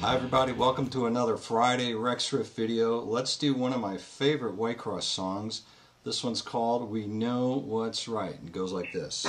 Hi everybody, welcome to another Friday Rex Riff video. Let's do one of my favorite Whitecross songs. This one's called We Know What's Right. It goes like this.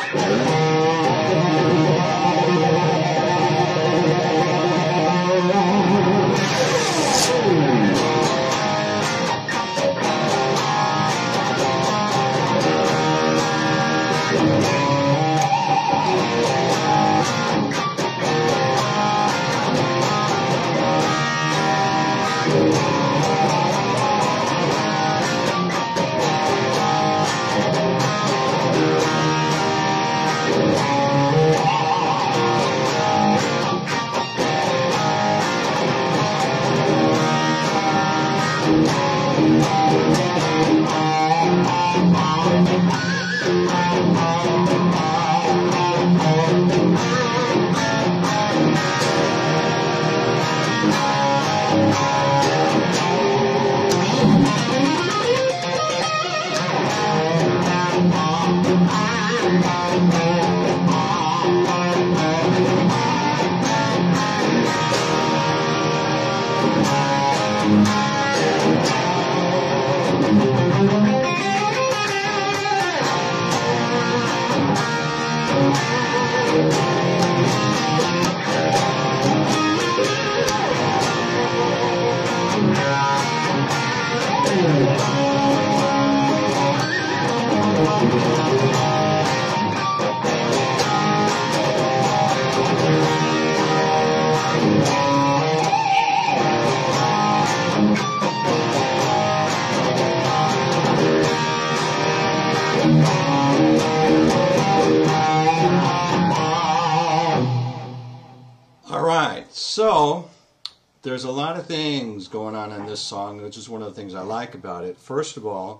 Alright, so there's a lot of things going on in this song, which is one of the things I like about it. First of all,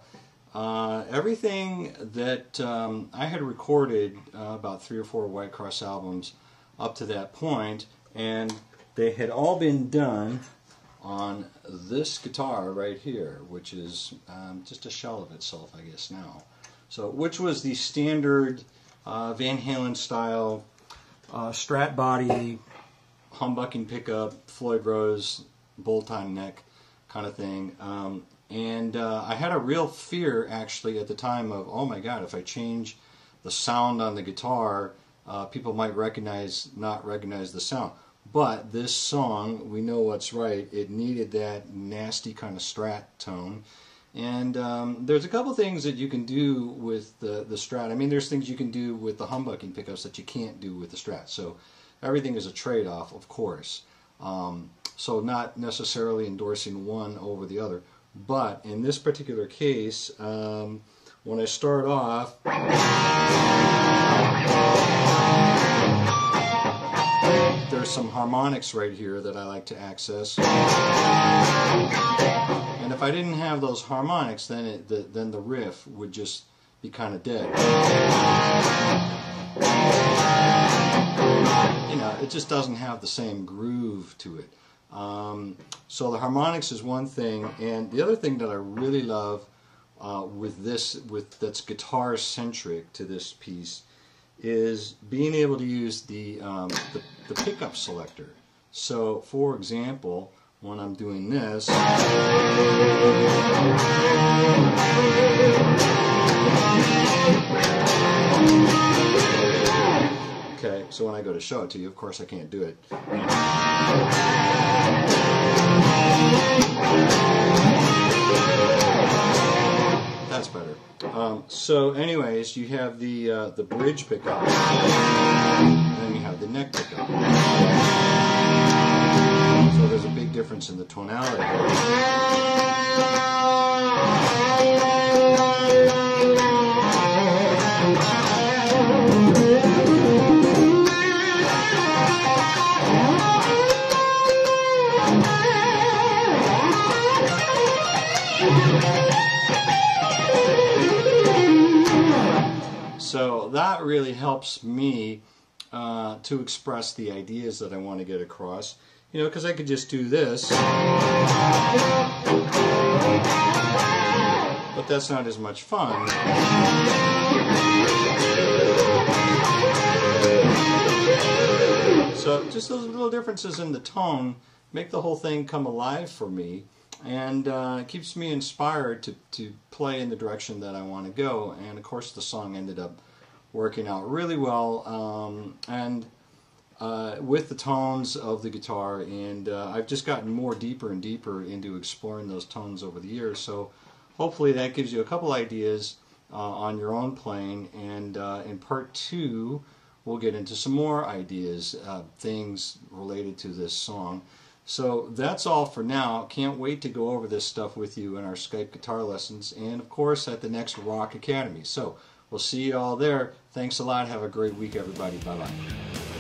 everything that I had recorded about 3 or 4 Whitecross albums up to that point, and they had all been done on this guitar right here, which is just a shell of itself, I guess now. So, which was the standard Van Halen style Strat body, humbucking pickup, Floyd Rose, bolt-on neck kind of thing. And I had a real fear actually at the time of, oh my god, if I change the sound on the guitar, people might not recognize the sound. But this song, We Know What's Right, it needed that nasty kind of Strat tone. And there's a couple things that you can do with the Strat. I mean, there's things you can do with the humbucking pickups that you can't do with the Strat. So everything is a trade-off, of course. So not necessarily endorsing one over the other. But in this particular case, when I start off, there's some harmonics right here that I like to access. And if I didn't have those harmonics, then the riff would just be kind of dead. You know, it just doesn't have the same groove to it. So the harmonics is one thing, and the other thing that I really love that's guitar centric to this piece is being able to use the pickup selector. So, for example, when I'm doing this, okay, so when I go to show it to you, of course I can't do it. That's better. So anyways, you have the bridge pickup, and then you have the neck pickup. So there's a big difference in the tonality. So that really helps me to express the ideas that I want to get across. You know, because I could just do this, but that's not as much fun. So just those little differences in the tone make the whole thing come alive for me, and it keeps me inspired to play in the direction that I want to go. And of course the song ended up working out really well, and with the tones of the guitar, and I've just gotten more deeper and deeper into exploring those tones over the years. So hopefully that gives you a couple ideas on your own playing, and in part 2 we'll get into some more ideas, things related to this song. So that's all for now. Can't wait to go over this stuff with you in our Skype guitar lessons, and of course at the next Rock Academy. So we'll see you all there. Thanks a lot. Have a great week, everybody. Bye-bye.